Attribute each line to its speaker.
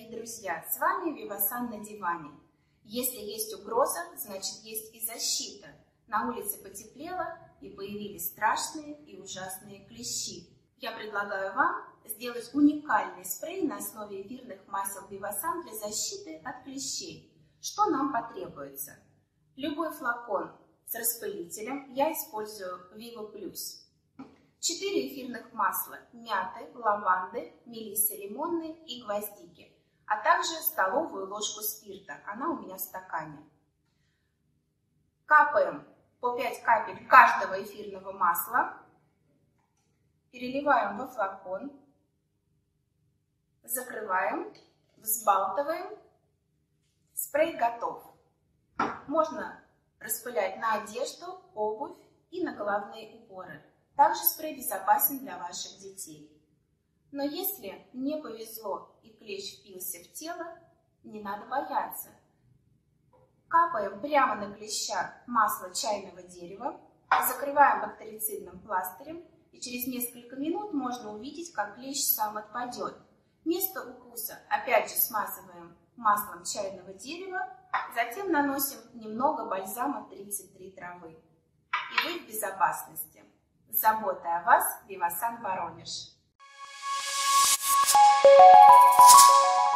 Speaker 1: дорогие друзья! С вами Вивасан на диване. Если есть угроза, значит есть и защита. На улице потеплело и появились страшные и ужасные клещи. Я предлагаю вам сделать уникальный спрей на основе эфирных масел Вивасан для защиты от клещей. Что нам потребуется? Любой флакон с распылителем, я использую Vivo Plus. 4 эфирных масла мяты, лаванды, мелиссы лимонной и гвоздики, а также столовую ложку спирта, она у меня в стакане. Капаем по 5 капель каждого эфирного масла, переливаем во флакон, закрываем, взбалтываем, спрей готов. Можно распылять на одежду, обувь и на головные уборы. Также спрей безопасен для ваших детей. Но если не повезло и клещ впился в тело, не надо бояться. Капаем прямо на клеща масло чайного дерева, закрываем бактерицидным пластырем, и через несколько минут можно увидеть, как клещ сам отпадет. Место укуса опять же смазываем маслом чайного дерева, затем наносим немного бальзама 33 травы. И вы в безопасности. С заботой о вас, Вивасан, Воронеж.